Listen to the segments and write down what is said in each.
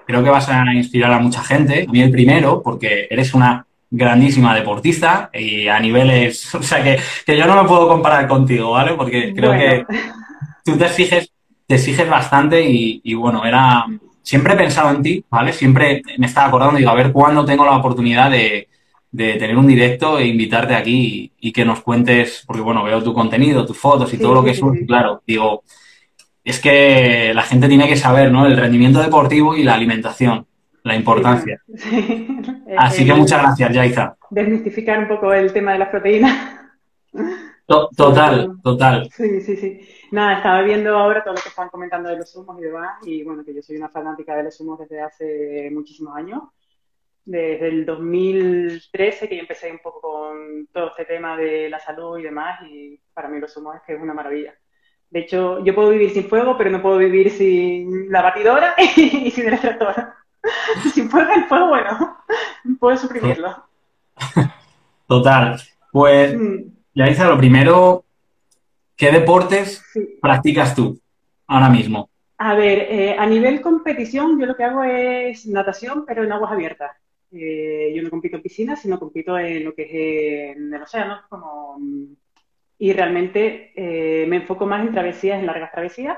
creo que vas a inspirar a mucha gente. A mí el primero, porque eres una grandísima deportista y a niveles, o sea que yo no me puedo comparar contigo, ¿vale? Porque creo Bueno, que tú te exiges bastante y bueno, siempre he pensado en ti, ¿vale? Siempre me estaba acordando, digo, a ver cuándo tengo la oportunidad de tener un directo e invitarte aquí y que nos cuentes, porque bueno, veo tu contenido, tus fotos y todo sí, lo sí, que sí, subes, y sí. claro, digo, es que la gente tiene que saber, ¿no? El rendimiento deportivo y la alimentación, la Sí, bueno, importancia. sí. Así que muchas El gracias, Yaiza. desmistificar un poco el tema de las proteínas, sobre Total, todo. total. Sí, sí, sí. Nada, estaba viendo ahora todo lo que están comentando de los zumos y demás, y bueno, que yo soy una fanática de los zumos desde hace muchísimos años, desde el 2013 que yo empecé un poco con todo este tema de la salud y demás, y para mí los zumos es que es una maravilla. De hecho, yo puedo vivir sin fuego, pero no puedo vivir sin la batidora y sin el extractor. Si fuera el fuego, bueno, puedo suprimirlo. Total. Pues, Mm, Yaiza, lo primero, ¿qué deportes sí. practicas tú ahora mismo? A ver, a nivel competición, yo lo que hago es natación, pero en aguas abiertas. Yo no compito en piscinas, sino compito en lo que es en el océano, como, y realmente me enfoco más en travesías, en largas travesías,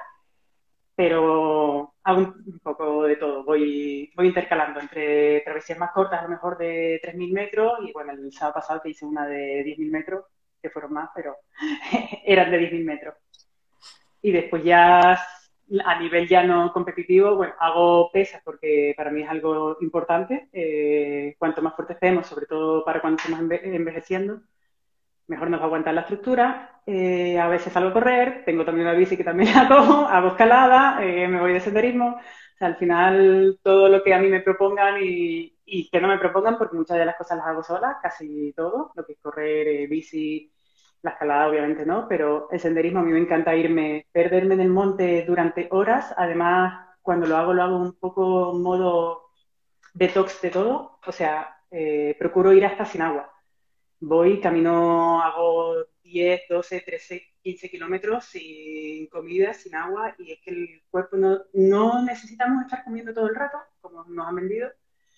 pero hago un poco de todo. Voy intercalando entre travesías más cortas, a lo mejor de 3.000 metros, y bueno, el sábado pasado que hice una de 10.000 metros, que fueron más, pero eran de 10.000 metros. Y después ya a nivel ya no competitivo, bueno, hago pesas porque para mí es algo importante. Cuanto más fuerte estemos, sobre todo para cuando estamos envejeciendo, mejor nos va a aguantar la estructura. A veces salgo a correr, tengo también una bici que también la cojo, hago escalada, me voy de senderismo. O sea, al final todo lo que a mí me propongan y que no me propongan, porque muchas de las cosas las hago sola, casi todo, lo que es correr, bici, la escalada obviamente no, pero el senderismo a mí me encanta irme, perderme en el monte durante horas. Además, cuando lo hago un poco en modo detox de todo, o sea, procuro ir hasta sin agua. Voy, camino, hago 10, 12, 13, 15 kilómetros sin comida, sin agua, y es que el cuerpo no necesitamos estar comiendo todo el rato, como nos han vendido,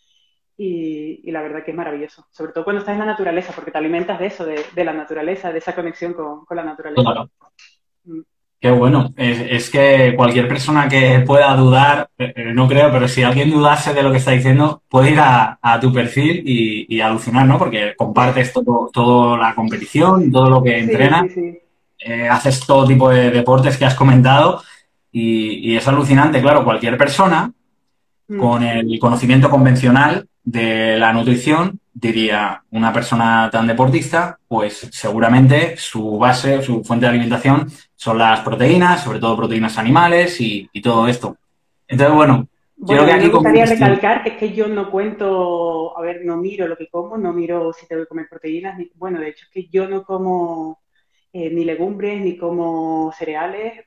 y la verdad que es maravilloso, sobre todo cuando estás en la naturaleza, porque te alimentas de eso, de la naturaleza, de esa conexión con la naturaleza. Claro. Mm. Qué bueno. Es que cualquier persona que pueda dudar, no creo, pero si alguien dudase de lo que está diciendo, puede ir a tu perfil y alucinar, ¿no? Porque compartes toda la competición, todo lo que Sí, entrenas, sí, sí. haces todo tipo de deportes que has comentado y es alucinante, claro, cualquier persona Mm. con el conocimiento convencional de la nutrición, diría una persona tan deportista, pues seguramente su base, su fuente de alimentación son las proteínas, sobre todo proteínas animales y todo esto. Entonces, bueno, quiero Bueno, a que mí me aquí gustaría comentes tú. recalcar que es que yo no cuento, a ver, no miro lo que como, no miro si tengo que comer proteínas, ni, bueno, de hecho es que yo no como ni legumbres, ni como cereales,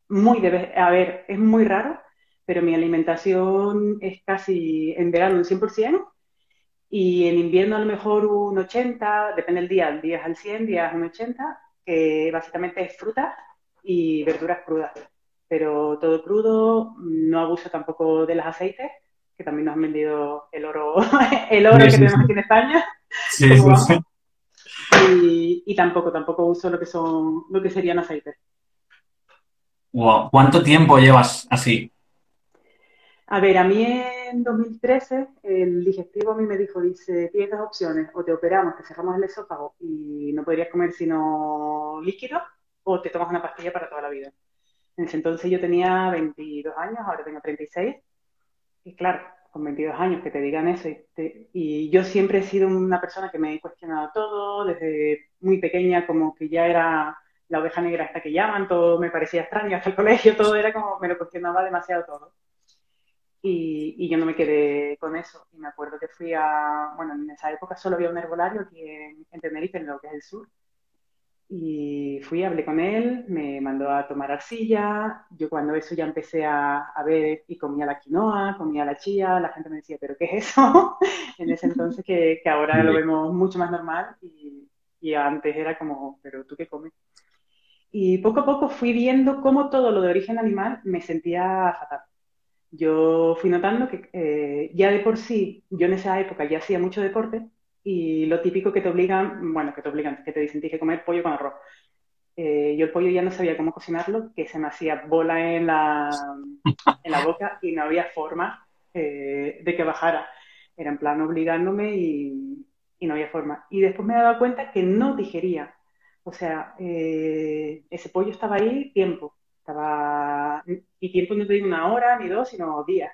a ver, es muy raro, pero mi alimentación es casi en verano un 100% y en invierno a lo mejor un 80, depende del día, días al 100, días un 80, que básicamente es fruta y verduras crudas. Pero todo crudo, no abuso tampoco de los aceites, que también nos han vendido el oro, el oro Sí, que sí, tenemos sí. aquí en España, Sí, como sí, sí. vamos. Y tampoco uso lo que son, lo que serían aceites. Wow. ¿Cuánto tiempo llevas así? A ver, a mí en 2013 el digestivo a mí me dijo, dice, tienes dos opciones, o te operamos, te cerramos el esófago y no podrías comer sino líquido, o te tomas una pastilla para toda la vida. En ese entonces yo tenía 22 años, ahora tengo 36, y claro, con 22 años que te digan eso, y yo siempre he sido una persona que me he cuestionado todo, desde muy pequeña como que ya era la oveja negra hasta que llaman, todo me parecía extraño, hasta el colegio, todo era como, me lo cuestionaba demasiado todo. Y yo no me quedé con eso. Y me acuerdo que fui bueno, en esa época solo había un herbolario aquí en Tenerife, en lo que es el sur. Y fui, hablé con él, me mandó a tomar arcilla. Yo cuando eso ya empecé a ver y comía la quinoa, comía la chía, la gente me decía, ¿pero qué es eso? En ese entonces que ahora lo Sí. vemos mucho más normal y antes era como, ¿pero tú qué comes? Y poco a poco fui viendo cómo todo lo de origen animal me sentía fatal. yo fui notando que ya de por sí, yo en esa época ya hacía mucho deporte y lo típico que te obligan, bueno, que te obligan, que te dicen tienes que comer pollo con arroz. Yo el pollo ya no sabía cómo cocinarlo, que se me hacía bola en la boca y no había forma de que bajara. Era en plan obligándome y no había forma. Y después me daba cuenta que no digería. O sea, ese pollo estaba ahí tiempo. Y tiempo no te digo una hora ni dos, sino días.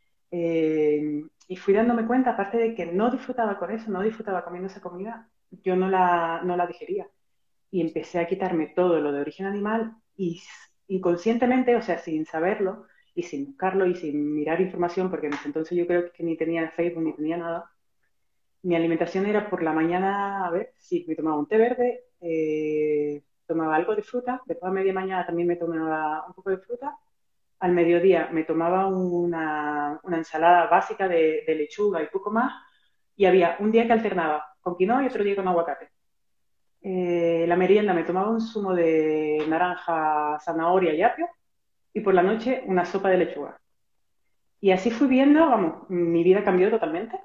Y fui dándome cuenta, aparte de que no disfrutaba con eso, no disfrutaba comiendo esa comida, yo no la digería y empecé a quitarme todo lo de origen animal y inconscientemente, o sea, sin saberlo y sin buscarlo y sin mirar información, porque en ese entonces yo creo que ni tenía Facebook ni tenía nada, mi alimentación era por la mañana, a ver, si me tomaba un té verde, tomaba algo de fruta, después a media mañana también me tomaba un poco de fruta, al mediodía me tomaba una ensalada básica de lechuga y poco más, y había un día que alternaba con quinoa y otro día con aguacate. La merienda me tomaba un zumo de naranja, zanahoria y apio y por la noche una sopa de lechuga. Y así fui viendo, vamos, mi vida cambió totalmente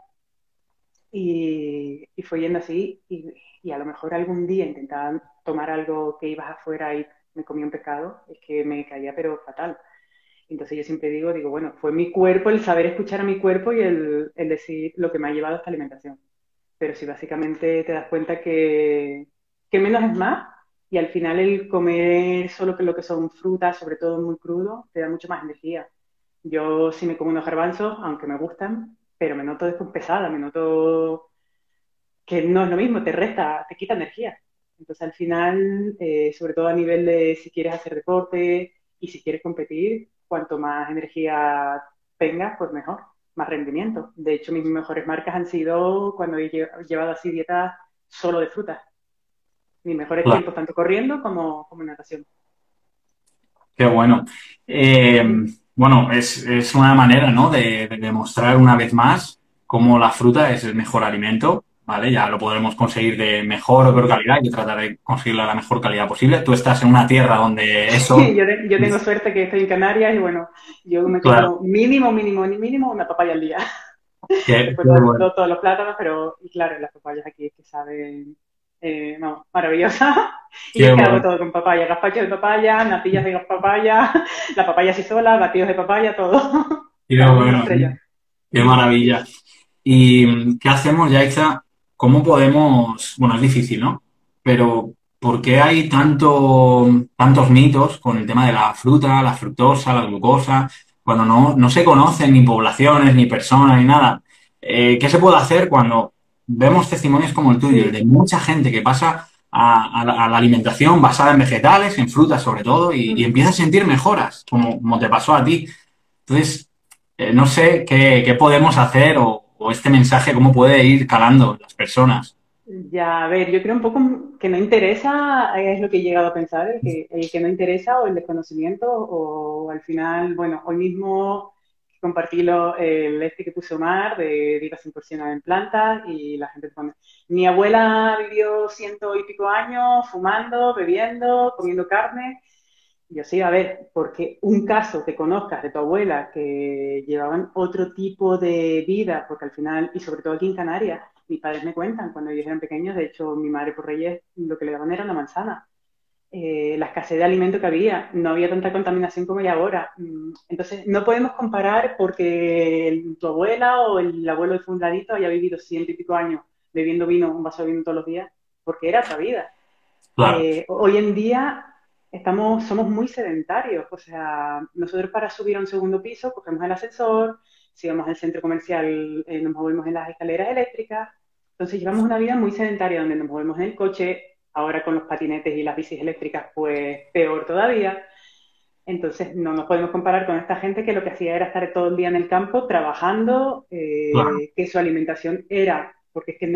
y fue yendo así y a lo mejor algún día intentaba tomar algo que ibas afuera y me comía un pescado, es que me caía pero fatal. Entonces yo siempre digo, bueno, fue mi cuerpo, el saber escuchar a mi cuerpo y el decir lo que me ha llevado a esta alimentación. Pero si básicamente te das cuenta que menos es más y al final el comer solo que lo que son frutas, sobre todo muy crudo, te da mucho más energía. Yo sí me como unos garbanzos, aunque me gustan, pero me noto después pesada, me noto que no es lo mismo, te resta, te quita energía. Entonces al final, sobre todo a nivel de si quieres hacer deporte y si quieres competir, cuanto más energía tengas, pues mejor, más rendimiento. De hecho, mis mejores marcas han sido cuando he llevado así dietas solo de frutas. Mis mejores Claro, tiempos, tanto corriendo como en natación. qué bueno. Eh, bueno, es una manera, ¿no? De demostrar una vez más cómo la fruta es el mejor alimento, ¿vale? Ya lo podremos conseguir de mejor o peor calidad, hay que tratar de conseguirla la mejor calidad posible. Tú estás en una tierra donde eso, Sí, yo tengo suerte que estoy en Canarias y bueno, yo me claro, como mínimo, mínimo, mínimo una papaya al día. Después qué bueno. todos los plátanos, pero y claro, las papayas aquí es que saben, no, maravillosas. Y Qué es que hago bueno, todo con papaya, gazpacho de papaya, natillas de papaya, la papaya así sola, batidos de papaya, todo. qué Para mí una bueno, estrella. qué maravilla. ¿Y qué hacemos, Yaitza? ¿Cómo podemos, bueno, es difícil, ¿no? Pero ¿por qué hay tantos mitos con el tema de la fruta, la fructosa, la glucosa, cuando no se conocen ni poblaciones, ni personas, ni nada? ¿Qué se puede hacer cuando vemos testimonios como el tuyo, el Sí. de mucha gente que pasa a la alimentación basada en vegetales, en frutas sobre todo, y Mm. empieza a sentir mejoras, como te pasó a ti? Entonces, no sé qué podemos hacer o este mensaje cómo puede ir calando en las personas. Ya, a ver, yo creo un poco que no interesa, es lo que he llegado a pensar, el que no interesa o el desconocimiento, o al final, bueno, hoy mismo compartí el este que puso Omar de dieta 100% en plantas y la gente pone, mi abuela vivió ciento y pico años fumando, bebiendo, comiendo carne. Yo sí, a ver, porque un caso que conozcas de tu abuela que llevaban otro tipo de vida, porque al final, y sobre todo aquí en Canarias, mis padres me cuentan, cuando ellos eran pequeños, de hecho, mi madre por Reyes lo que le daban era una manzana. La escasez de alimento que había, no había tanta contaminación como hay ahora. Entonces, no podemos comparar porque tu abuela o el abuelo de fundadito haya vivido ciento y pico años bebiendo vino, un vaso de vino todos los días, porque era otra vida. Claro, Hoy en día somos muy sedentarios, o sea, nosotros para subir a un segundo piso cogemos el ascensor, si vamos al centro comercial nos movemos en las escaleras eléctricas, entonces llevamos una vida muy sedentaria donde nos movemos en el coche, ahora con los patinetes y las bicis eléctricas pues peor todavía, entonces no nos podemos comparar con esta gente que lo que hacía era estar todo el día en el campo trabajando, claro, que su alimentación era, porque es que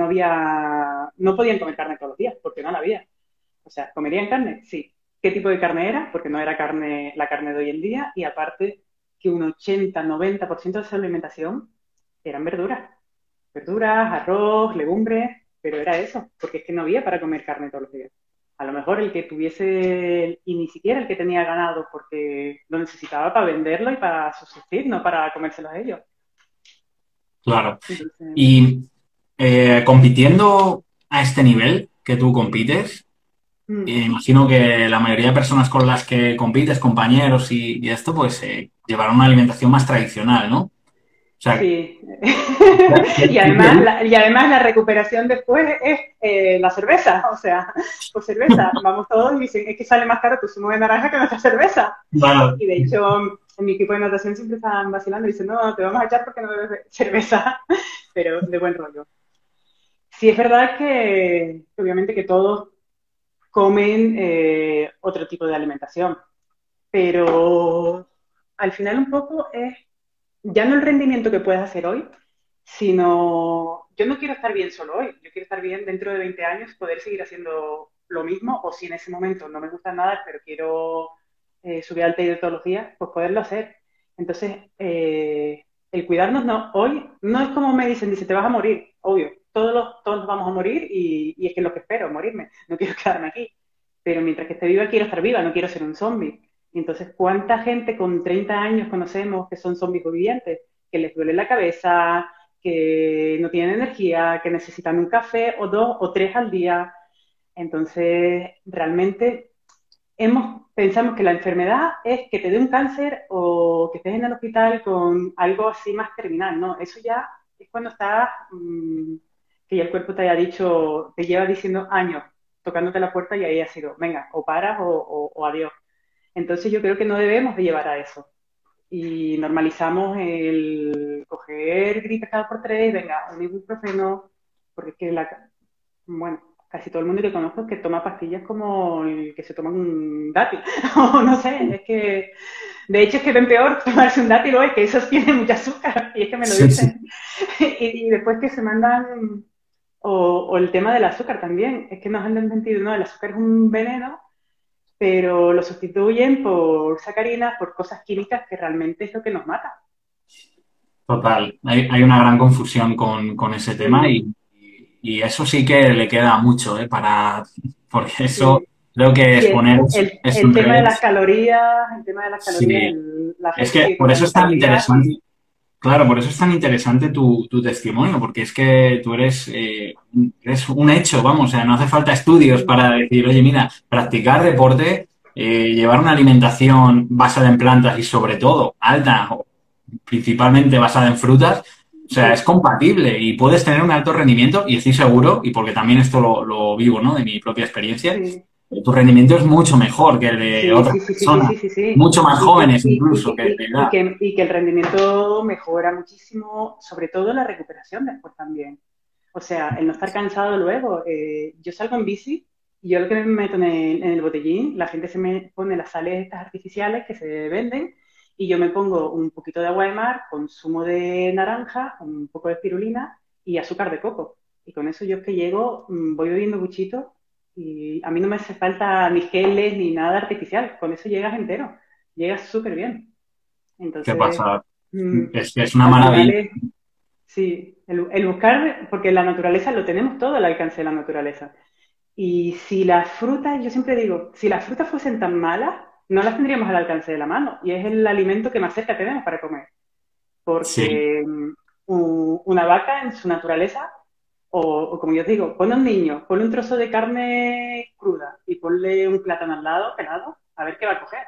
no podían comer carne todos los días, porque no la había. O sea, ¿comerían carne? Sí. ¿Qué tipo de carne era? Porque no era la carne de hoy en día. Y aparte, que un 80-90% de su alimentación eran verduras. Verduras, arroz, legumbres, pero era eso, porque es que no había para comer carne todos los días. A lo mejor el que tuviese, y ni siquiera el que tenía ganado, porque lo necesitaba para venderlo y para subsistir, no para comérselos a ellos. Claro. Entonces, Y compitiendo a este nivel que tú compites, mm, imagino que la mayoría de personas con las que compites, compañeros y esto, pues llevarán una alimentación más tradicional, ¿no? O sea, sí. ¿qué- Y qué además, te- y además la recuperación después es la cerveza. O sea, pues cerveza, vamos todos y dicen, es que sale más caro tu zumo de naranja que nuestra cerveza. Bueno, Y de hecho, en mi equipo de natación siempre estaban vacilando y dicen, no, te vamos a echar porque no bebes cerveza, pero de buen rollo. Sí, es verdad que obviamente que todos comen otro tipo de alimentación, pero al final un poco es ya no el rendimiento que puedes hacer hoy, sino yo no quiero estar bien solo hoy, yo quiero estar bien dentro de 20 años, poder seguir haciendo lo mismo, o si en ese momento no me gusta nada, pero quiero subir al taller todos los días, pues poderlo hacer. Entonces, el cuidarnos no, hoy no es como me dicen, dice, te vas a morir, obvio, todos vamos a morir y es que es lo que espero, morirme, no quiero quedarme aquí. Pero mientras que esté viva, quiero estar viva, no quiero ser un zombie. Y entonces, ¿cuánta gente con 30 años conocemos que son zombies vivientes? Que les duele la cabeza, que no tienen energía, que necesitan un café o dos o tres al día. Entonces, realmente pensamos que la enfermedad es que te dé un cáncer o que estés en el hospital con algo así más terminal, ¿no? Eso ya es cuando estás, que ya el cuerpo te haya dicho, te lleva diciendo años tocándote la puerta y ahí ha sido, venga, o paras o adiós. Entonces yo creo que no debemos de llevar a eso. Y normalizamos el coger gripe cada por tres, venga, un ibuprofeno, porque es que bueno, casi todo el mundo que conozco es que toma pastillas como el que se toma un dátil. O no sé, es que de hecho es que ven peor tomarse un dátil hoy, que esos tienen mucha azúcar, y es que me lo sí, sí. dicen. Y después que se mandan, o el tema del azúcar también, es que nos han mentido, no, el azúcar es un veneno, pero lo sustituyen por sacarinas, por cosas químicas que realmente es lo que nos mata. Total. Hay una gran confusión con ese tema Sí, y eso sí que le queda mucho, porque eso sí. creo que Y exponer eso el en tema de las redes, calorías, el tema de las calorías, sí. la Es gente que sigue por eso contando es tan calorías interesante. Claro, por eso es tan interesante tu testimonio, porque es que tú eres un hecho, vamos, o sea, no hace falta estudios y para decir, oye, mira, practicar deporte, llevar una alimentación basada en plantas y sobre todo alta, o principalmente basada en frutas, o sea, es sí, compatible y puedes tener un alto rendimiento y estoy seguro, y porque también esto lo vivo, ¿no? De mi propia experiencia, sí, tu rendimiento es mucho mejor que el de sí, otras sí, sí, sí, sí, personas, sí, sí, sí. mucho más jóvenes incluso que de edad. Y que el rendimiento mejora muchísimo, sobre todo la recuperación después también. O sea, el no estar cansado luego. Yo salgo en bici y yo lo que me meto en el botellín, la gente se me pone las sales estas artificiales que se venden y yo me pongo un poquito de agua de mar con zumo de naranja, un poco de espirulina y azúcar de coco. Y con eso yo es que llego, voy bebiendo buchito y a mí no me hace falta ni geles ni nada artificial. Con eso llegas entero, llegas súper bien. ¿Qué Entonces, pasa? mm, Es una al final maravilla. es, sí, el buscar, porque la naturaleza lo tenemos todo al alcance de la naturaleza. Y si las frutas, yo siempre digo, si las frutas fuesen tan malas, no las tendríamos al alcance de la mano. Y es el alimento que más cerca tenemos para comer. Sí, Porque una vaca en su naturaleza, o como yo os digo, pon a un niño, ponle un trozo de carne cruda y ponle un plátano al lado, pelado, a ver qué va a coger.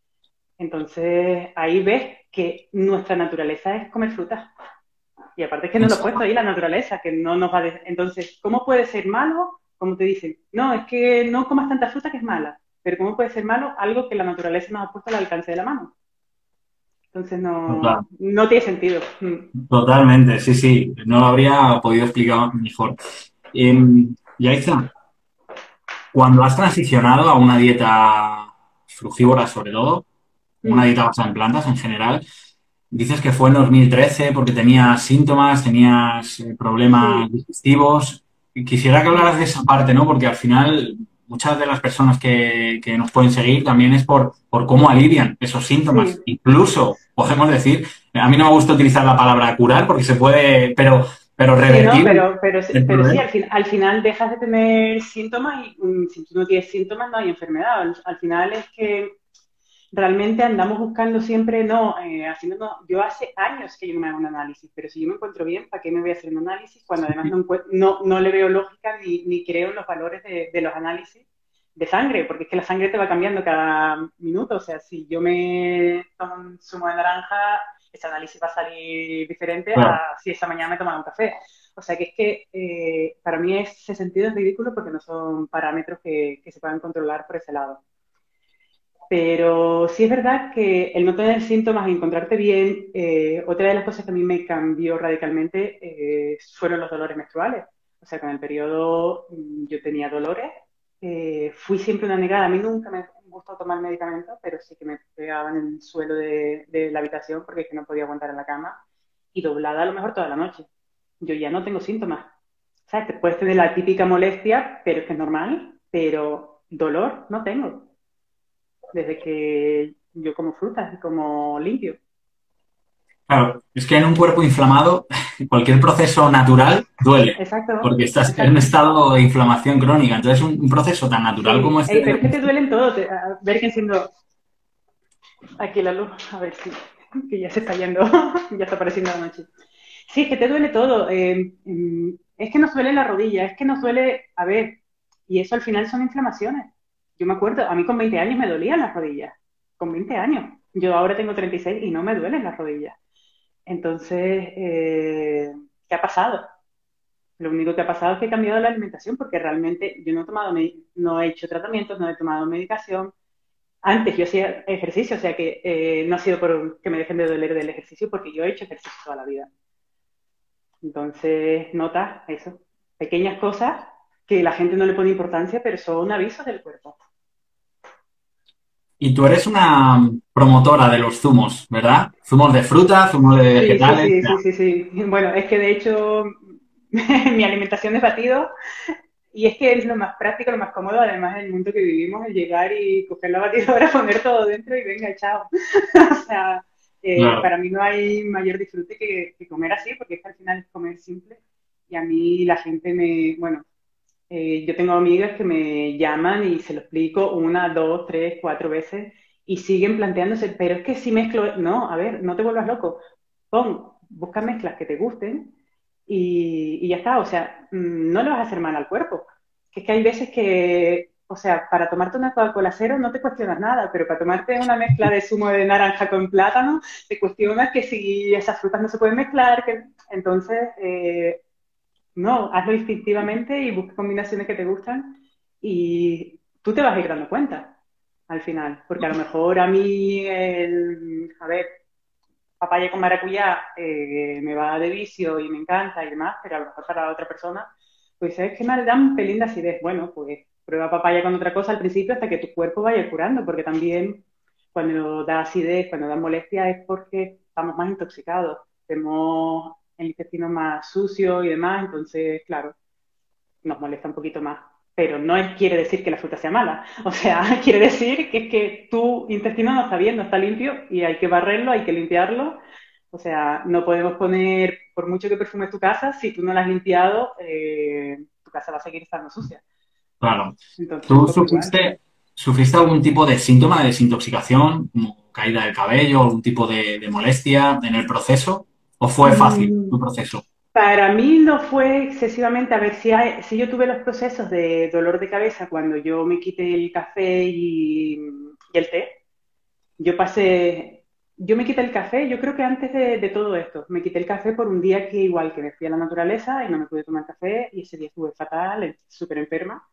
Entonces ahí ves que nuestra naturaleza es comer frutas. Y aparte es que nos lo ha puesto ahí la naturaleza, que no nos va a... Entonces, ¿cómo puede ser malo? Como te dicen, no, es que no comas tanta fruta que es mala. Pero ¿cómo puede ser malo algo que la naturaleza nos ha puesto al alcance de la mano? Entonces total, no tiene sentido. totalmente, sí, sí, no lo habría podido explicar mejor. Yaitza, cuando has transicionado a una dieta frugívora sobre todo, una Mm, dieta basada en plantas en general, dices que fue en 2013 porque tenías síntomas, tenías problemas sí, digestivos. Y quisiera que mm, hablaras de esa parte, ¿no? Porque al final muchas de las personas que nos pueden seguir también es por cómo alivian esos síntomas. sí, Incluso, podemos decir, a mí no me gusta utilizar la palabra curar porque se puede, pero Pero Sí, ¿no? revertir el Pero sí, problema. al final dejas de tener síntomas y si tú no tienes síntomas no hay enfermedad. Al final es que realmente andamos buscando siempre, no, haciendo, no. Yo hace años que yo no me hago un análisis, pero si yo me encuentro bien, ¿para qué me voy a hacer un análisis cuando además no le veo lógica ni creo en los valores de los análisis de sangre? Porque es que la sangre te va cambiando cada minuto. O sea, si yo me tomo un zumo de naranja, ese análisis va a salir diferente Claro. a si esa mañana me he tomado un café. O sea, que es que para mí ese sentido es ridículo porque no son parámetros que se puedan controlar por ese lado. Pero sí es verdad que el no tener síntomas y encontrarte bien, otra de las cosas que a mí me cambió radicalmente fueron los dolores menstruales. O sea, con el periodo yo tenía dolores. Fui siempre una negada. A mí nunca me gustó tomar medicamentos, pero sí que me pegaba en el suelo de la habitación porque es que no podía aguantar en la cama y doblada a lo mejor toda la noche. Yo ya no tengo síntomas. ¿Sabes? Te puedes tener la típica molestia, pero es que es normal, pero dolor no tengo desde que yo como frutas y como limpio. Claro, es que en un cuerpo inflamado cualquier proceso natural duele, Exacto, porque estás en un exacto. estado de inflamación crónica. Entonces, un proceso tan natural como Sí, este ey, de pero la es que te menstruación. duelen todo. A ver que enciendo aquí la luz, a ver si, que ya se está yendo, ya está apareciendo la noche. Sí, es que te duele todo. Es que nos duele la rodilla, es que nos duele, a ver, y eso al final son inflamaciones. Yo me acuerdo, a mí con 20 años me dolían las rodillas, con 20 años. Yo ahora tengo 36 y no me duelen las rodillas. Entonces, ¿qué ha pasado? Lo único que ha pasado es que he cambiado la alimentación porque realmente yo no he tomado, no he hecho tratamientos, no he tomado medicación. Antes yo hacía ejercicio, o sea que no ha sido por que me dejen de doler del ejercicio porque yo he hecho ejercicio toda la vida. Entonces, notas eso, pequeñas cosas que la gente no le pone importancia, pero son avisos del cuerpo. Y tú eres una promotora de los zumos, ¿verdad? Zumos de fruta, zumos de Sí, sí, vegetales. sí, sí, sí, sí. Bueno, es que de hecho mi alimentación es batido. Y es que es lo más práctico, lo más cómodo, además del mundo que vivimos, el llegar y coger la batidora, poner todo dentro y venga, chao. O sea, Claro. para mí no hay mayor disfrute que comer así, porque es que al final es comer simple. Y a mí la gente bueno, yo tengo amigas que me llaman y se lo explico una, dos, tres, cuatro veces y siguen planteándose, pero es que si mezclo, no, a ver, no te vuelvas loco. Busca mezclas que te gusten y ya está. O sea, no le vas a hacer mal al cuerpo. Que es que hay veces que, o sea, para tomarte una Coca-Cola cero no te cuestionas nada, pero para tomarte una mezcla de zumo de naranja con plátano, te cuestionas que si esas frutas no se pueden mezclar, que entonces no, hazlo instintivamente y busca combinaciones que te gustan y tú te vas a ir dando cuenta al final, porque a lo mejor a mí, a ver, papaya con maracuyá me va de vicio y me encanta y demás, pero a lo mejor para otra persona, pues es que me dan un pelín de acidez. Bueno, pues prueba papaya con otra cosa al principio hasta que tu cuerpo vaya curando, porque también cuando da acidez, cuando da molestia es porque estamos más intoxicados, tenemos el intestino más sucio y demás, entonces, claro, nos molesta un poquito más. Pero no quiere decir que la fruta sea mala. O sea, quiere decir que es que tu intestino no está bien, no está limpio y hay que barrerlo, hay que limpiarlo. O sea, no podemos poner, por mucho que perfumes tu casa, si tú no la has limpiado, tu casa va a seguir estando sucia. Claro. Entonces, un ¿Tú poco igual. sufriste algún tipo de síntoma de desintoxicación, como caída del cabello, algún tipo de molestia en el proceso? ¿O fue fácil Mm, tu proceso? Para mí no fue excesivamente, a ver, si yo tuve los procesos de dolor de cabeza cuando yo me quité el café y el té. Yo pasé, yo me quité el café, yo creo que antes de todo esto, me quité el café por un día que igual que me fui a la naturaleza y no me pude tomar café y ese día estuve fatal, súper enferma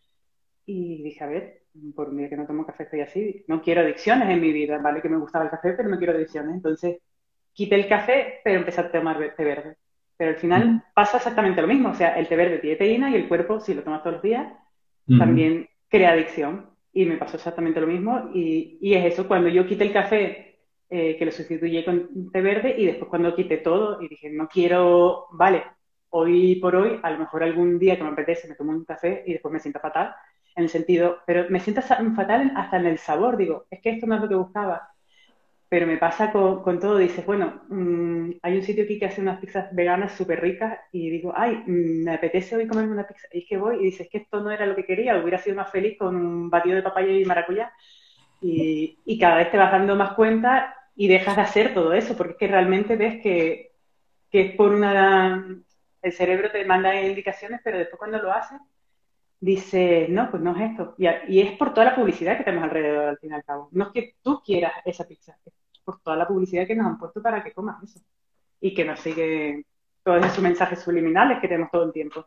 y dije, a ver, por un día que no tomo café estoy así, no quiero adicciones en mi vida, vale que me gustaba el café, pero no quiero adicciones, entonces quité el café, pero empecé a tomar té verde. Pero al final pasa exactamente lo mismo, o sea, el té verde tiene teína y el cuerpo, si lo tomas todos los días, Ujú. también crea adicción. Y me pasó exactamente lo mismo. Y es eso, cuando yo quité el café, que lo sustituí con té verde, y después cuando quité todo y dije, no quiero, vale, hoy por hoy, a lo mejor algún día que me apetece, me tomo un café y después me siento fatal, en el sentido, pero me siento fatal hasta en el sabor, digo, es que esto no es lo que buscaba, pero me pasa con todo. Dices, bueno, hay un sitio aquí que hace unas pizzas veganas súper ricas y digo, ay, me apetece hoy comerme una pizza. Y es que voy y dices que esto no era lo que quería, hubiera sido más feliz con un batido de papaya y maracuyá. Y cada vez te vas dando más cuenta y dejas de hacer todo eso, porque es que realmente ves que es por una... El cerebro te manda indicaciones, pero después cuando lo haces, dices, no, pues no es esto. Y es por toda la publicidad que tenemos alrededor, al fin y al cabo. No es que tú quieras esa pizza, es por toda la publicidad que nos han puesto para que comas eso. Y que nos sigue todos esos mensajes subliminales que tenemos todo el tiempo.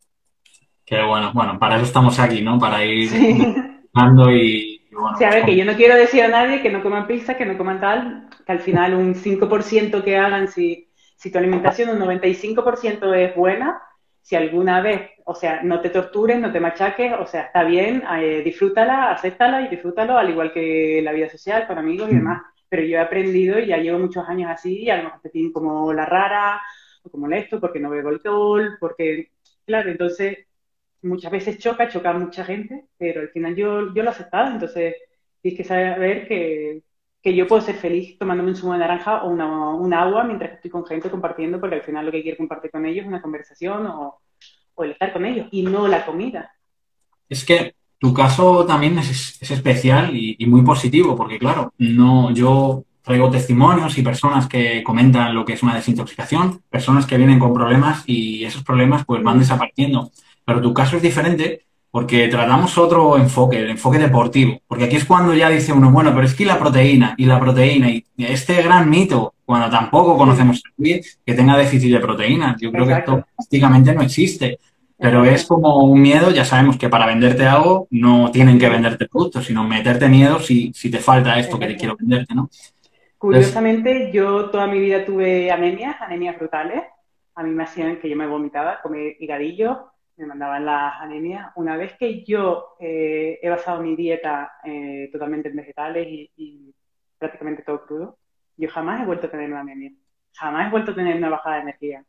Que bueno, bueno, para eso estamos aquí, ¿no? Para ir Sí. dando y, bueno, Sí, a pues ver, que yo no quiero decir a nadie que no coman pizza, que no coman tal, que al final un 5% que hagan, si tu alimentación un 95% es buena, si alguna vez, o sea, no te tortures, no te machaques, o sea, está bien, disfrútala, acéptala y disfrútalo, al igual que la vida social, con amigos y demás. Pero yo he aprendido y ya llevo muchos años así, y a lo mejor te tienen como la rara, o como esto, porque no bebo alcohol, porque, claro, entonces muchas veces choca a mucha gente, pero al final yo lo he aceptado, entonces tienes que saber que yo puedo ser feliz tomándome un zumo de naranja o un agua mientras estoy con gente compartiendo, porque al final lo que quiero compartir con ellos es una conversación o el estar con ellos y no la comida. es que tu caso también es especial y muy positivo, porque claro, no, yo traigo testimonios y personas que comentan lo que es una desintoxicación, personas que vienen con problemas y esos problemas pues van Mm, desapareciendo. Pero tu caso es diferente porque tratamos otro enfoque, el enfoque deportivo, porque aquí es cuando ya dice uno, bueno, pero es que y la proteína, y este gran mito, cuando tampoco sí, conocemos a nadie que tenga déficit de proteínas. Yo creo que esto exacto, prácticamente no existe. Pero es exacto. como un miedo, ya sabemos que para venderte algo no tienen que Mm, venderte productos, sino meterte miedo si te falta esto que te quiero exacto. venderte, ¿no? Entonces, Curiosamente, yo toda mi vida tuve anemias brutales. A mí me hacían que yo me vomitaba, comer higadillo, me mandaban las anemias. Una vez que yo he basado mi dieta totalmente en vegetales y prácticamente todo crudo, yo jamás he vuelto a tener una anemia. Jamás he vuelto a tener una bajada de energía.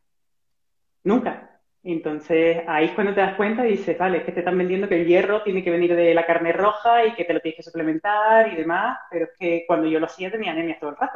Nunca. Entonces, ahí es cuando te das cuenta y dices, vale, es que te están vendiendo que el hierro tiene que venir de la carne roja y que te lo tienes que suplementar y demás, pero es que cuando yo lo hacía tenía anemia todo el rato.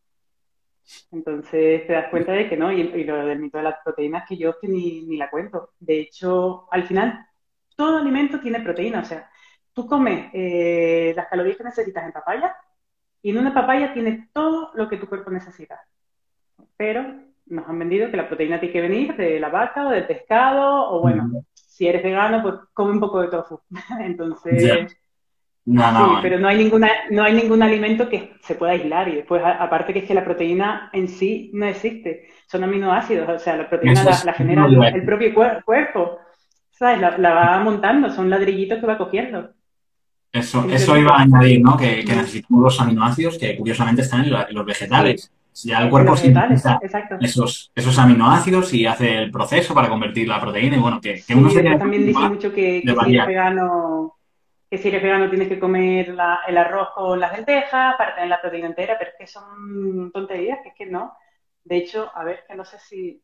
Entonces te das cuenta de que no, y lo del mito de las proteínas que yo es que ni la cuento. De hecho, al final, todo alimento tiene proteína, o sea, tú comes las calorías que necesitas en papaya y en una papaya tiene todo lo que tu cuerpo necesita. Pero nos han vendido que la proteína tiene que venir de la vaca o del pescado, o bueno, si eres vegano, pues come un poco de tofu. ya, Entonces, no, sí, no, pero no hay ningún alimento que se pueda aislar y después, aparte que es que la proteína en sí no existe, son aminoácidos, o sea, la proteína eso la es genera lo que iba a el decir. propio cuerpo, ¿sabes? La va montando, son ladrillitos que va cogiendo, Eso iba a simplemente. añadir, ¿no? Que Mm, necesitamos los aminoácidos que curiosamente están en los sí, vegetales. Si ya el en cuerpo los vegetales, sintetiza exacto. esos aminoácidos y hace el proceso para convertir la proteína y bueno, que uno Sí, se después tiene que también dicen preocupar mucho de variar. que si eres vegano tienes que comer el arroz con las lentejas para tener la proteína entera, pero es que son tonterías, que es que no. De hecho, a ver, que no sé si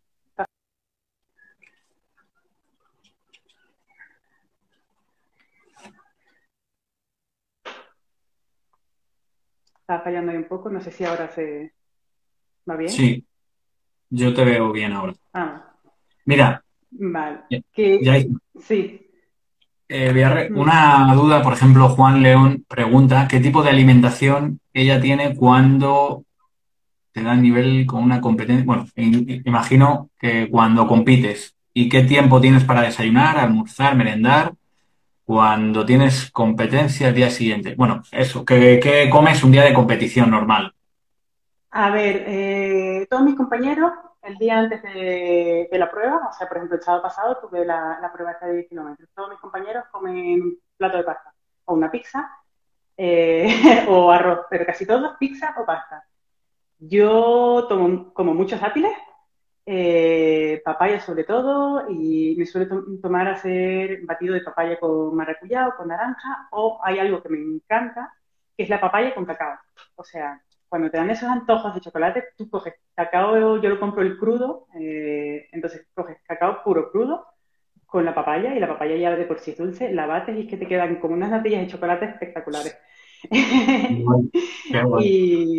está fallando ahí un poco, no sé si ahora se va bien. Sí, yo te veo bien ahora. Ah, Mira, vale. ya Sí. Mm. una duda, por ejemplo, Juan León pregunta qué tipo de alimentación ella tiene cuando te da nivel con una competencia. Bueno, imagino que cuando compites y qué tiempo tienes para desayunar, almorzar, merendar, cuando tienes competencia el día siguiente. Bueno, eso, ¿qué comes un día de competición normal? A ver, todos mis compañeros, el día antes de la prueba, o sea, por ejemplo, el sábado pasado tuve la prueba esta de 10 kilómetros, todos mis compañeros comen un plato de pasta o una pizza o arroz, pero casi todos pizza o pasta. Yo tomo como muchos dátiles, papaya sobre todo, y me suele tomar hacer batido de papaya con maracuyá o con naranja, o hay algo que me encanta, que es la papaya con cacao. O sea, cuando te dan esos antojos de chocolate, tú coges cacao, yo lo compro el crudo, entonces coges cacao puro crudo con la papaya, y la papaya ya de por sí es dulce, la bates y es que te quedan como unas natillas de chocolate espectaculares. Igual, qué guay. Y,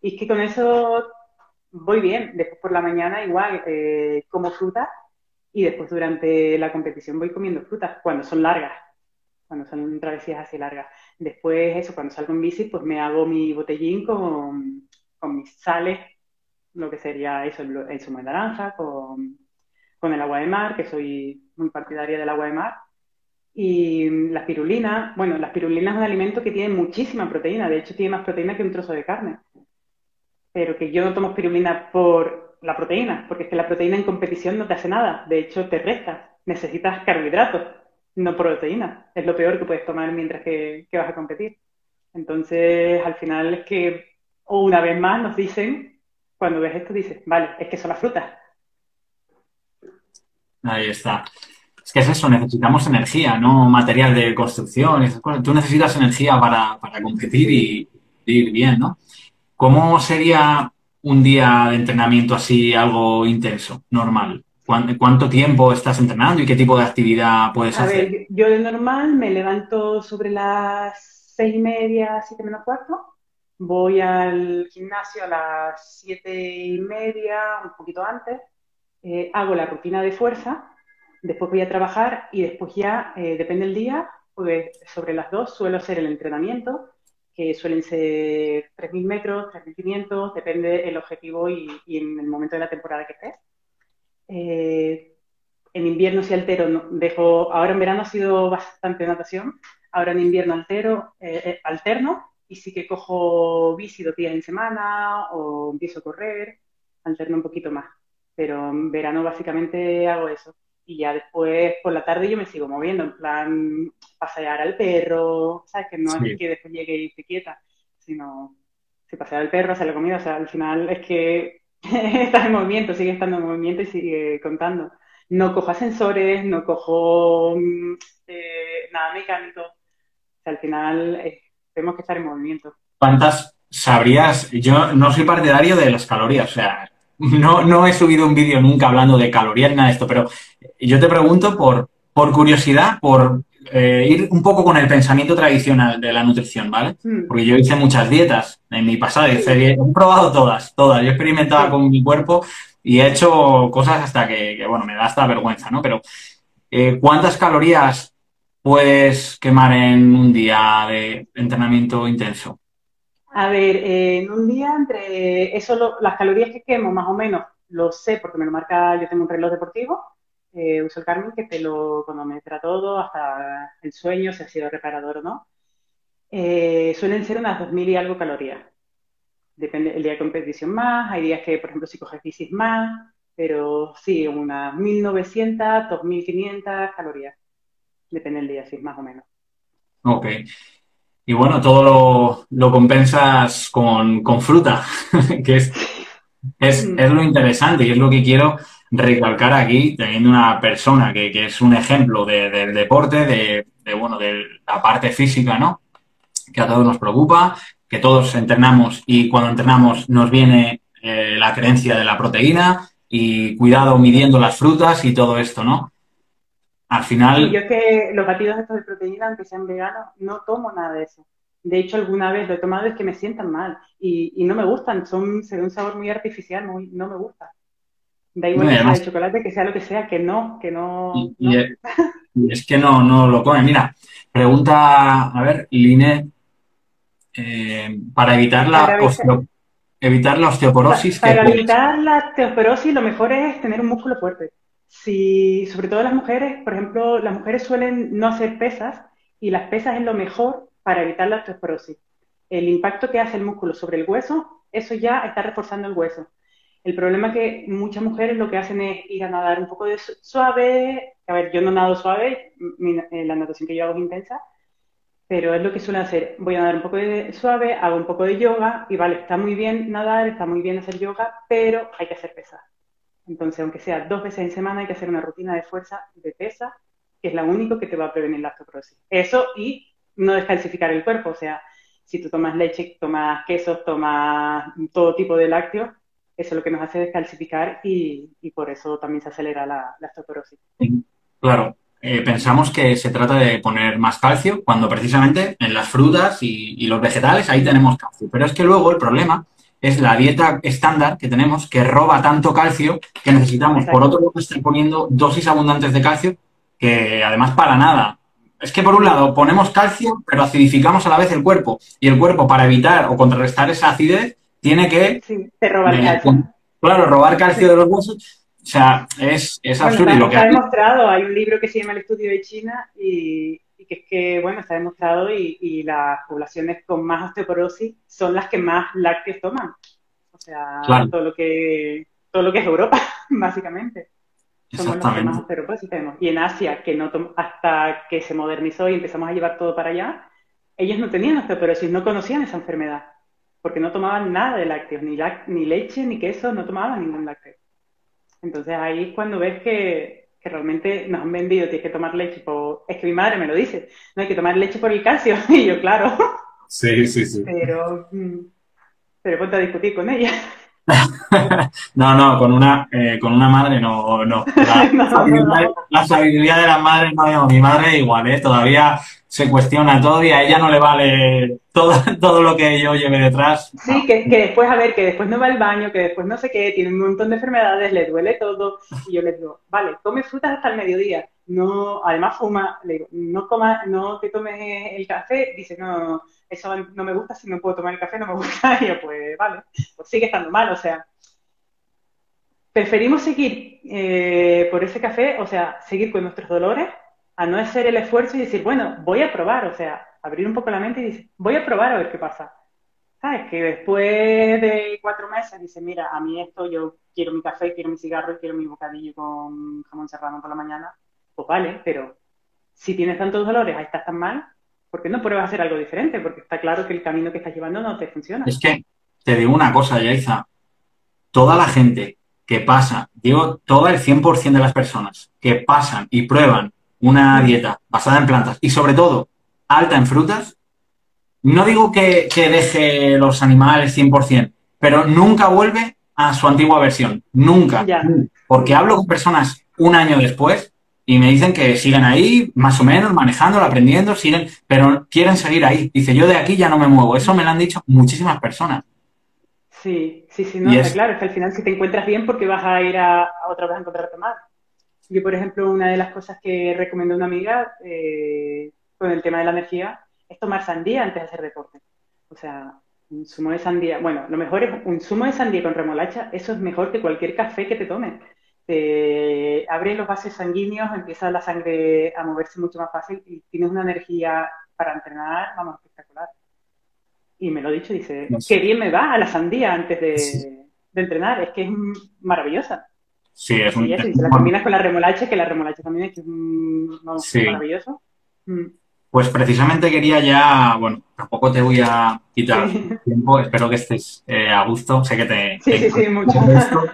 Y es que con eso voy bien. Después por la mañana igual como fruta y después durante la competición voy comiendo frutas cuando son largas, cuando son travesías así largas. Después eso, cuando salgo en bici, pues me hago mi botellín con mis sales, lo que sería eso, el zumo de naranja, con el agua de mar, que soy muy partidaria del agua de mar. Y la espirulina, bueno, la espirulina es un alimento que tiene muchísima proteína, de hecho tiene más proteína que un trozo de carne, pero que yo no tomo espirulina por la proteína, porque es que la proteína en competición no te hace nada, de hecho te resta, necesitas carbohidratos, no proteína, es lo peor que puedes tomar mientras que vas a competir. Entonces, al final es que, o una vez más nos dicen, cuando ves esto, dices, vale, es que son las frutas. Ahí está. Es que es eso, necesitamos energía, no material de construcción. Esas cosas. Tú necesitas energía para competir Sí. y ir bien, ¿no? ¿Cómo sería un día de entrenamiento así, algo intenso, normal? ¿Cuánto tiempo estás entrenando y qué tipo de actividad puedes A ver, hacer? yo de normal me levanto sobre las 6:30, 7 menos cuarto. Voy al gimnasio a las 7:30, un poquito antes. Hago la rutina de fuerza. Después voy a trabajar y después ya, depende del día, pues sobre las 2 suelo hacer el entrenamiento, que suelen ser 3.000 metros, 3.500, depende el objetivo y en el momento de la temporada que estés. Eh, en invierno sí altero, dejo, ahora en verano ha sido bastante natación, ahora en invierno alterno y sí que cojo bici 2 días en semana o empiezo a correr, alterno un poquito más, pero en verano básicamente hago eso. Y ya después por la tarde yo me sigo moviendo, en plan pasear al perro, ¿sabes? Que no es Sí. que después llegue y esté quieta, sino si pasear al perro, hacer la comida, o sea, al final es que estás en movimiento, sigue estando en movimiento y sigue contando. No cojo ascensores, no cojo nada mecánico. O sea, al final tenemos que estar en movimiento. ¿Cuántas sabrías? Yo no soy partidario de las calorías, o sea, no he subido un vídeo nunca hablando de calorías ni nada de esto, pero yo te pregunto por curiosidad, por ir un poco con el pensamiento tradicional de la nutrición, ¿vale? Mm, Porque yo hice muchas dietas en mi pasado, sí, he probado todas, yo experimentaba sí. con mi cuerpo y he hecho cosas hasta bueno, me da hasta vergüenza, ¿no? Pero ¿cuántas calorías puedes quemar en un día de entrenamiento intenso? A ver, en un día entre eso, las calorías que quemo, más o menos, lo sé porque me lo marca, yo tengo un reloj deportivo, uso el Garmin que te lo cronometra todo, hasta el sueño, si ha sido reparador o no. Suelen ser unas 2.000 y algo calorías. Depende el día de competición más, hay días que, por ejemplo, si coges bicis más, pero sí, unas 1.900, 2.500 calorías. Depende del día, sí, más o menos. Ok. Y bueno, todo lo compensas con fruta, que es Mm, lo interesante y es lo que quiero recalcar aquí, teniendo una persona que es un ejemplo del deporte, bueno, de la parte física, ¿no? Que a todos nos preocupa, que todos entrenamos y cuando entrenamos nos viene la creencia de la proteína y cuidado midiendo las frutas y todo esto, ¿no? Al Sí, yo final, es que los batidos estos de proteína, aunque sean veganos, no tomo nada de eso. De hecho, alguna vez lo he tomado y es que me sientan mal y no me gustan, se ve un sabor muy artificial, no me gusta. Da no, igual y que sea además, de chocolate, que sea lo que sea, y, y, no. eh, y es que no lo come. Mira, pregunta, a ver, Linet, para Para, evitar- evitar la osteoporosis, ¿qué Para puedes? evitar la osteoporosis, lo mejor es tener un músculo fuerte. Si, sobre todo las mujeres, por ejemplo, las mujeres suelen no hacer pesas y las pesas es lo mejor para evitar la osteoporosis. El impacto que hace el músculo sobre el hueso, eso ya está reforzando el hueso. El problema es que muchas mujeres lo que hacen es ir a nadar un poco de suave. A ver, yo no nado suave, la natación que yo hago es intensa, pero es lo que suelen hacer. Voy a nadar un poco de suave, hago un poco de yoga y vale, está muy bien nadar, está muy bien hacer yoga, pero hay que hacer pesas. Entonces, aunque sea 2 veces en semana, hay que hacer una rutina de fuerza de pesa, que es la única que te va a prevenir la osteoporosis. Eso y no descalcificar el cuerpo. O sea, si tú tomas leche, tomas quesos, tomas todo tipo de lácteos, eso es lo que nos hace descalcificar y por eso también se acelera la osteoporosis. Claro, pensamos que se trata de poner más calcio cuando precisamente en las frutas y los vegetales ahí Mm, tenemos calcio. Pero es que luego el problema es la dieta estándar que tenemos, que roba tanto calcio que necesitamos, por otro Exacto. lado, estar poniendo dosis abundantes de calcio que además para nada. Es que por un Mm, lado ponemos calcio, pero acidificamos a la vez el cuerpo. Y el cuerpo, para evitar o contrarrestar esa acidez, tiene que, sí, te roba el eh, calcio. claro, robar calcio de Sí. los huesos. O sea, es Bueno, absurdo. Y lo que está hay, demostrado, hay un libro que se llama El estudio de China y que es que, bueno, está demostrado y las poblaciones con más osteoporosis son las que más lácteos toman. O sea, claro, todo lo que es Europa, básicamente. Somos los que más exactamente. osteoporosis tenemos. Y en Asia, que no hasta que se modernizó y empezamos a llevar todo para allá, ellos no tenían osteoporosis, no conocían esa enfermedad, porque no tomaban nada de lácteos, ni leche, ni queso, no tomaban ningún lácteo. Entonces ahí es cuando ves que realmente nos han vendido, tienes que tomar leche por... Es que mi madre me lo dice, no hay que tomar leche por el calcio. Y yo, claro, Sí, sí, sí. pero, pero ponte a discutir con ella. No, no, con una madre no, no. No, no, no. La sabiduría de las madres no, no, mi madre igual, ¿eh? Todavía se cuestiona todo y a ella no le vale todo, todo lo que yo lleve detrás. Sí, No. que después, a ver, que después no va al baño, que después no sé qué, tiene un montón de enfermedades, le duele todo. Y yo le digo, vale, come frutas hasta el mediodía. No, además fuma, le digo, no coma, no te tomes el café. Dice, no, no, no, eso no me gusta, si no puedo tomar el café no me gusta. Y yo, pues vale, pues sigue estando mal. O sea, preferimos seguir por ese café, o sea, seguir con nuestros dolores, a no hacer el esfuerzo y decir, bueno, voy a probar, o sea, abrir un poco la mente y decir, voy a probar a ver qué pasa. ¿Sabes? Que después de 4 meses dice, mira, a mí esto, yo quiero mi café, quiero mi cigarro, quiero mi bocadillo con jamón serrano por la mañana. Pues vale, pero si tienes tantos dolores, ahí estás tan mal, ¿por qué no pruebas a hacer algo diferente? Porque está claro que el camino que estás llevando no te funciona. Es que te digo una cosa, Yaiza, toda la gente que pasa, digo, todo el 100% de las personas que pasan y prueban una Mm, dieta basada en plantas y sobre todo alta en frutas, no digo que deje los animales 100%, pero nunca vuelve a su antigua versión. Nunca. ya. Porque Mm, hablo con personas un año después y me dicen que siguen ahí, más o menos, manejándolo, aprendiendo, siguen, pero quieren seguir ahí. Dice, yo de aquí ya no me muevo. Eso me lo han dicho muchísimas personas. sí, sí, sí, no, Y está es, claro, es que al final si te encuentras bien, porque vas a ir a otra vez a encontrarte mal. Yo, por ejemplo, una de las cosas que recomendó una amiga con el tema de la energía es tomar sandía antes de hacer deporte. O sea, un zumo de sandía, bueno, lo mejor es un zumo de sandía con remolacha, eso es mejor que cualquier café que te tomes. Te abre los vasos sanguíneos, empieza la sangre a moverse mucho más fácil y tienes una energía para entrenar, vamos, espectacular. Y me lo ha dicho, dice, es- qué bien me va a la sandía antes de entrenar, es que es maravillosa. sí, Y eso, y se la combinas con la remolacha, que la remolacha también es que es vamos, sí. maravilloso. Mm, Pues precisamente quería ya, bueno, tampoco te voy a quitar sí, tiempo, espero que estés a gusto, sé que sí, te sí, encanta sí, mucho. esto.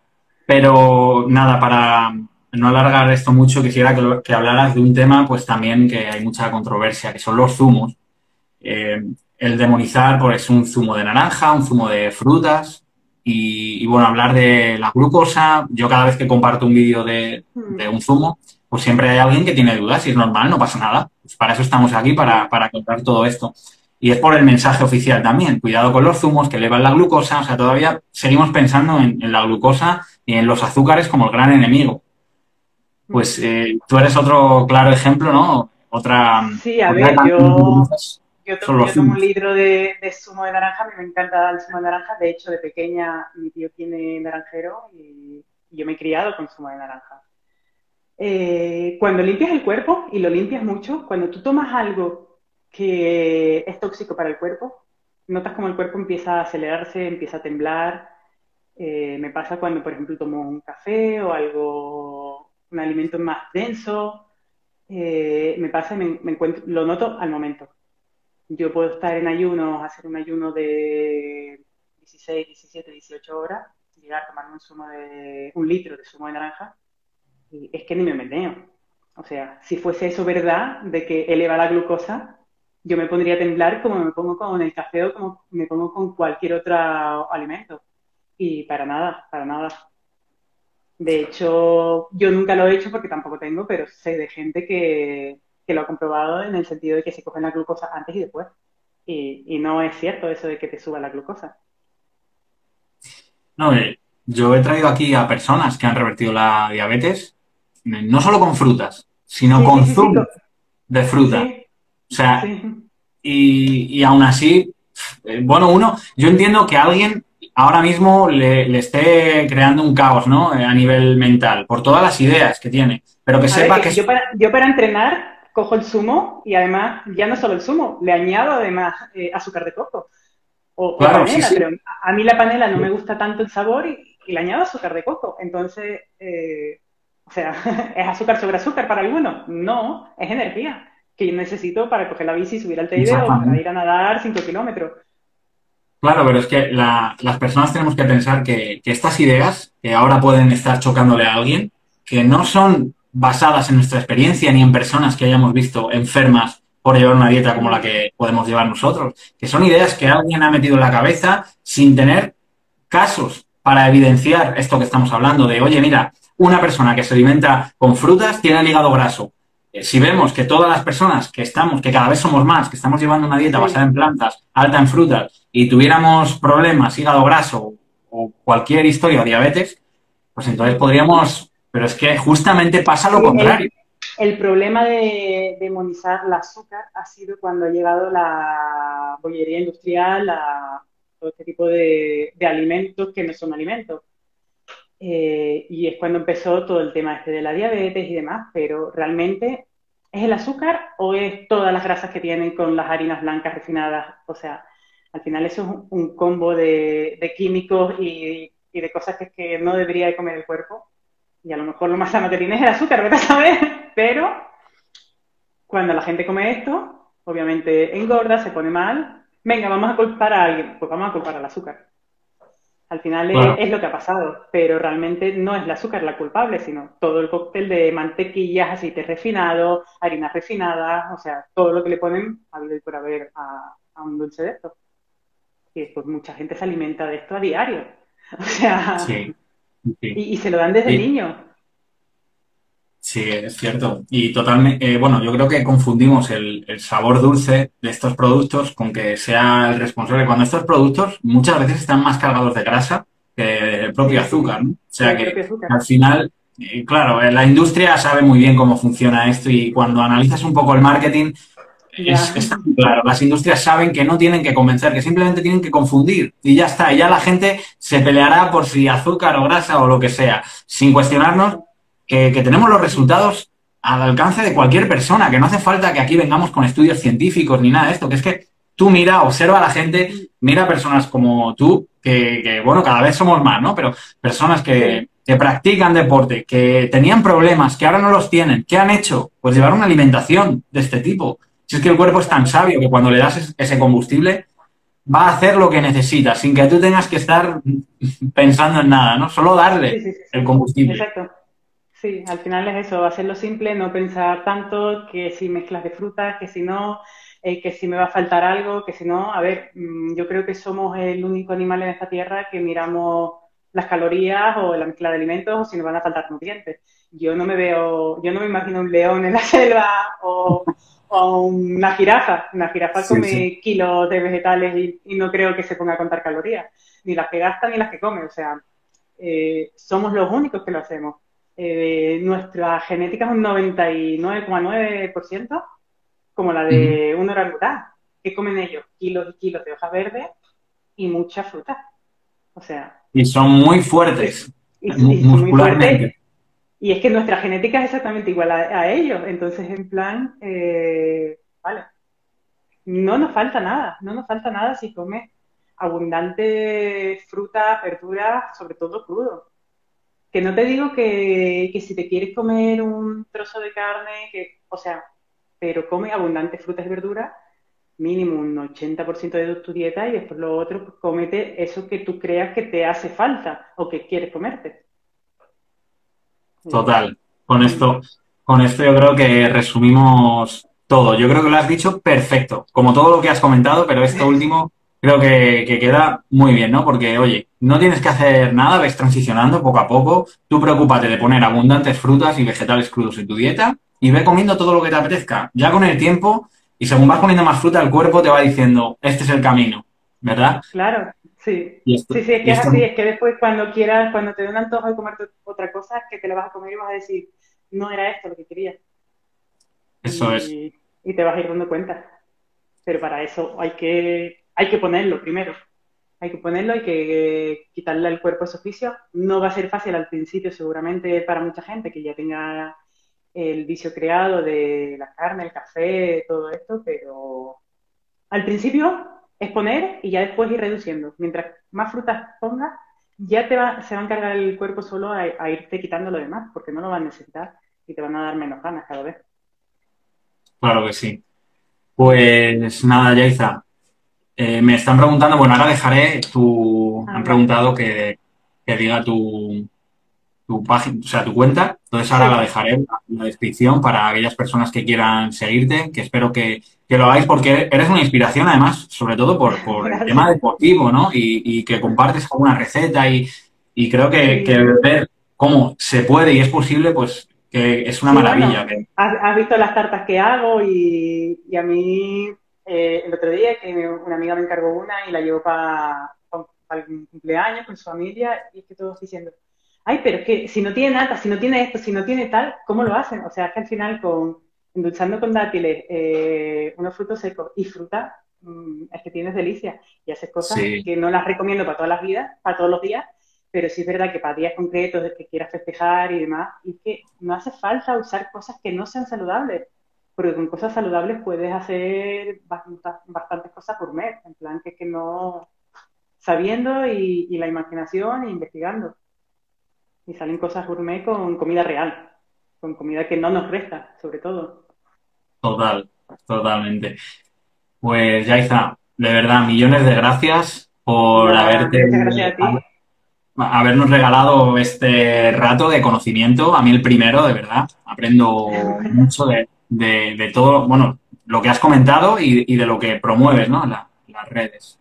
Pero nada, para no alargar esto mucho, quisiera que hablaras de un tema, pues también que hay mucha controversia, que son los zumos. Eh, el demonizar, pues un zumo de naranja, un zumo de frutas y, bueno, hablar de la glucosa. Yo cada vez que comparto un vídeo de Mm, un zumo, pues siempre hay alguien que tiene dudas y es normal, no pasa nada. Pues para eso estamos aquí, sí, para contar todo esto. Y es por el mensaje oficial también. Cuidado con los zumos que elevan la glucosa. O sea, todavía seguimos pensando en la glucosa y en los azúcares como el gran enemigo. Pues mm. tú eres otro claro ejemplo, ¿no? Sí, a Otra ver, cadena que utilizas son los yo tomo un zumos. litro de zumo de naranja, a mí me encanta el zumo de naranja, de hecho de pequeña mi tío tiene naranjero y yo me he criado con zumo de naranja. Cuando limpias el cuerpo, y lo limpias mucho, cuando tú tomas algo que es tóxico para el cuerpo, notas como el cuerpo empieza a acelerarse, empieza a temblar. Me pasa cuando, por ejemplo, tomo un café o algo, un alimento más denso. Me pasa y me encuentro, lo noto al momento. Yo puedo estar en ayuno, hacer un ayuno de 16, 17, 18 horas, llegar a tomarme un litro de zumo de naranja y es que ni me meneo. O sea, si fuese eso verdad, de que eleva la glucosa, yo me pondría a temblar como me pongo con el café o como me pongo con cualquier otro alimento. Y para nada, para nada. De hecho, yo nunca lo he hecho porque tampoco tengo, pero sé de gente que lo ha comprobado en el sentido de que se cogen la glucosa antes y después. Y no es cierto eso de que te suba la glucosa. No, yo he traído aquí a personas que han revertido la diabetes, no solo con frutas, sino Sí, sí, con sí, sí, zumo de fruta. sí, O sea, sí. y aún así, bueno, yo entiendo que alguien ahora mismo le esté creando un caos, ¿no? A nivel mental, por todas las ideas que tiene, pero que A ver, sepa que que es, yo para entrenar cojo el zumo y además, ya no solo el zumo, le añado además azúcar de coco o claro, sí, panela, sí, pero a mí la panela no me gusta tanto el sabor y le añado azúcar de coco. Entonces, o sea, ¿es azúcar sobre azúcar para algunos? No, es energía que yo necesito para coger la bici, subir al Teide o para exactamente. ir a nadar 5 kilómetros. Claro, pero es que las personas tenemos que pensar que estas ideas que ahora pueden estar chocándole a alguien, que no son basadas en nuestra experiencia ni en personas que hayamos visto enfermas por llevar una dieta como la Mm, que podemos llevar nosotros, que son ideas que alguien ha metido en la cabeza sin tener casos para evidenciar esto que estamos hablando de, oye, mira, una persona que se alimenta con frutas tiene el hígado graso. Si vemos que todas las personas que cada vez somos más, que estamos llevando una dieta basada sí. en plantas, alta en frutas, y tuviéramos problemas, hígado graso o cualquier historia o diabetes, pues entonces Mm. podríamos, pero es que justamente pasa lo Sí, contrario. el problema de demonizar el azúcar ha sido cuando ha llegado la bollería industrial, todo este tipo de alimentos que no son alimentos. Y es cuando empezó todo el tema este de la diabetes y demás, pero realmente ¿es el azúcar o es todas las grasas que tienen con las harinas blancas refinadas? O sea, al final eso es un combo de químicos y de cosas que no debería de comer el cuerpo. Y a lo mejor lo más sano que tiene es el azúcar, ¿verdad? ¿Sabes? Pero cuando la gente come esto, obviamente engorda, se pone mal. Venga, vamos a culpar a alguien. Pues vamos a culpar al azúcar. Al final Claro. es lo que ha pasado, pero realmente no es el azúcar la culpable, sino todo el cóctel de mantequillas, aceites refinados, harinas refinadas, o sea, todo lo que le ponen a habido y por haber a un dulce de esto. Y después mucha gente se alimenta de esto a diario. O sea, Sí, sí. y se lo dan desde Y, niño. sí, es cierto. Y totalmente, bueno, yo creo que confundimos el sabor dulce de estos productos con que sea el responsable. Cuando estos productos muchas veces están más cargados de grasa que el propio Sí, sí, azúcar, ¿no? O que sea el que propio azúcar. al final, claro, la industria sabe muy bien cómo funciona esto y cuando analizas un poco el marketing, Ya, está muy claro. Las industrias saben que no tienen que convencer, que simplemente tienen que confundir y ya está. Y ya la gente se peleará por si azúcar o grasa o lo que sea, sin cuestionarnos que tenemos los resultados al alcance de cualquier persona, que no hace falta que aquí vengamos con estudios científicos ni nada de esto, que es que tú mira, observa a la gente, mira a personas como tú, bueno, cada vez somos más, ¿no? Pero personas sí, que practican deporte, que tenían problemas, que ahora no los tienen, ¿qué han hecho? Pues llevar una alimentación de este tipo. Si es que el cuerpo es tan exacto. sabio que cuando le das ese combustible va a hacer lo que necesita, sin que tú tengas que estar pensando en nada, ¿no? Solo Sí, darle sí, sí, el sí. combustible. Exacto. Sí, al final es eso, hacerlo simple, no pensar tanto que si mezclas de frutas, que si no, que si me va a faltar algo, que si no, a ver, yo creo que somos el único animal en esta tierra que miramos las calorías o la mezcla de alimentos o si nos van a faltar nutrientes. Yo no me imagino un león en la selva o una jirafa. Una jirafa Sí, sí. come kilos de vegetales y no creo que se ponga a contar calorías, ni las que gasta ni las que come, o sea, somos los únicos que lo hacemos. Nuestra genética es un 99,9% como la Ujú. de un orangután. ¿Qué comen ellos? Kilos y kilos de hoja verde y mucha fruta. O sea, Y son muy y, fuertes y son muy fuertes. muscularmente. Y es que nuestra genética es exactamente igual a ellos. Entonces, en plan, vale, no nos falta nada. No nos falta nada si comes abundante fruta, verdura, sobre todo crudo. Que no te digo que si te quieres comer un trozo de carne, o sea, pero come abundantes frutas y verduras, mínimo un 80% de tu dieta y después lo otro, pues cómete eso que tú creas que te hace falta o que quieres comerte. Eh, Total. Con mm, esto, con esto yo creo que resumimos todo. Yo creo que lo has dicho perfecto, como todo lo que has comentado, pero esto último creo que queda muy bien, ¿no? Porque, oye, no tienes que hacer nada, ves transicionando poco a poco. Tú preocúpate de poner abundantes frutas y vegetales crudos en tu dieta y ve comiendo todo lo que te apetezca. Ya con el tiempo, y según vas poniendo más fruta, el cuerpo te va diciendo, este es el camino, ¿verdad? claro, Sí, Y esto, sí, sí, es y que es esto, así, es que después cuando quieras, cuando te dé un antojo de comer otra cosa, es que te la vas a comer y vas a decir, no era esto lo que quería. eso es. Y te vas a ir dando cuenta. Pero para eso hay que ponerlo primero. Hay que ponerlo, hay que quitarle al cuerpo ese oficio. No va a ser fácil al principio, seguramente para mucha gente que ya tenga el vicio creado de la carne, el café, todo esto, pero al principio es poner y ya después ir reduciendo. Mientras más frutas pongas, se va a encargar el cuerpo solo a irte quitando lo demás, porque no lo va a necesitar y te van a dar menos ganas cada vez. Claro que sí. Pues nada, Yaiza. Me están preguntando, bueno, ahora dejaré Ah, han vale. preguntado que diga tu página, o sea, tu cuenta. Entonces ahora la Sí, dejaré en la descripción para aquellas personas que quieran seguirte, que espero que lo hagáis porque eres una inspiración además, sobre todo por el tema gracias. deportivo, ¿no? Y que compartes alguna receta y creo que Sí, ver cómo se puede y es posible, pues que es una sí, maravilla. bueno, has visto las tartas que hago y a mí el otro día que una amiga me encargó una y la llevó para el cumpleaños con su familia y es que todos diciendo, ay, pero es que si no tiene nata, si no tiene esto, si no tiene tal, ¿cómo lo hacen? O sea, es que al final endulzando con dátiles, unos frutos secos y fruta, es que tienes delicia y haces cosas Sí, que no las recomiendo para todas las vidas, para todos los días, pero sí es verdad que para días concretos de que quieras festejar y demás, y que no hace falta usar cosas que no sean saludables, porque con cosas saludables puedes hacer bastantes cosas gourmet, en plan que no, sabiendo y la imaginación e investigando. Y salen cosas gourmet con comida real, con comida que no nos resta, sobre todo. total, totalmente. Pues Yaiza, de verdad, millones de gracias por Nada, muchas gracias a ti. habernos regalado este rato de conocimiento. A mí el primero, de verdad. Aprendo mucho de todo, bueno, lo que has comentado y de lo que promueves, ¿no? Las redes.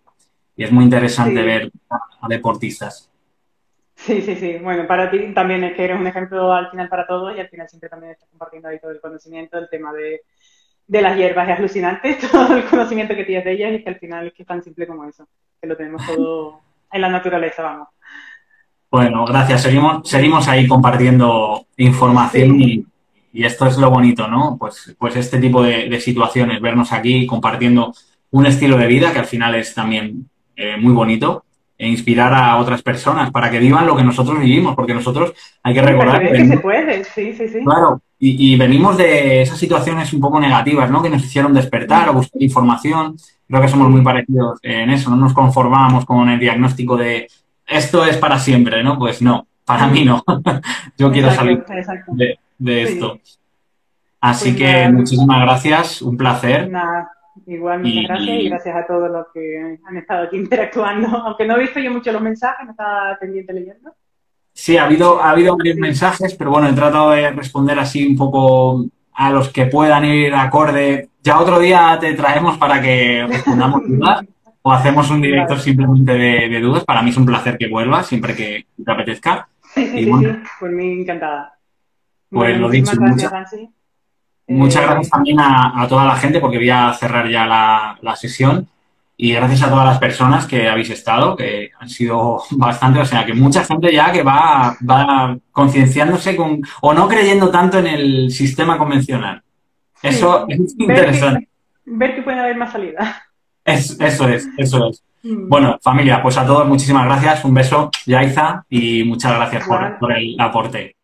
Y es muy interesante Sí, ver a deportistas. sí, sí, sí. Bueno, para ti también es que eres un ejemplo al final para todos y al final siempre también estás compartiendo ahí todo el conocimiento, el tema de las hierbas es alucinante, todo el conocimiento que tienes de ellas y es que al final es que es tan simple como eso, que lo tenemos todo en la naturaleza, vamos. Bueno, gracias. Seguimos ahí compartiendo información Sí, y esto es lo bonito, ¿no? Pues este tipo de situaciones, vernos aquí compartiendo un estilo de vida que al final es también muy bonito e inspirar a otras personas para que vivan lo que nosotros vivimos, porque nosotros hay que sí, para que recordar que vean que se puede, sí, sí, sí. claro, y venimos de esas situaciones un poco negativas, ¿no? Que nos hicieron despertar o buscar información. Creo que somos muy Sí, parecidos en eso, no nos conformamos con el diagnóstico de esto es para siempre, ¿no? Pues no, para mí no. Yo quiero exacto, salir exacto. de esto. Sí, Así pues que nada, muchísimas gracias, un placer. nada, igual muchas gracias y Y gracias a todos los que han estado aquí interactuando, aunque no he visto yo mucho los mensajes, no estaba pendiente leyendo, sí, ha habido pero varios sí, mensajes, pero bueno, he tratado de responder así un poco a los que puedan ir acorde. Ya otro día te traemos para que respondamos dudas o hacemos un directo vale. simplemente de dudas. Para mí es un placer que vuelvas siempre que te apetezca. Sí, sí, Y sí, bueno, sí, por mí encantada. pues Bueno, lo dicho, muchísimas gracias, Nancy. muchas gracias Eh, también a toda la gente porque voy a cerrar ya la sesión. Y gracias a todas las personas que habéis estado, que han sido bastante, o sea, que mucha gente ya que va concienciándose con, o no creyendo tanto en el sistema convencional. Eso sí, es interesante. ver que puede haber más salida. Eso es, eso es. Mm, Bueno, familia, pues a todos muchísimas gracias, un beso, Yaiza, y muchas gracias igual. por el aporte.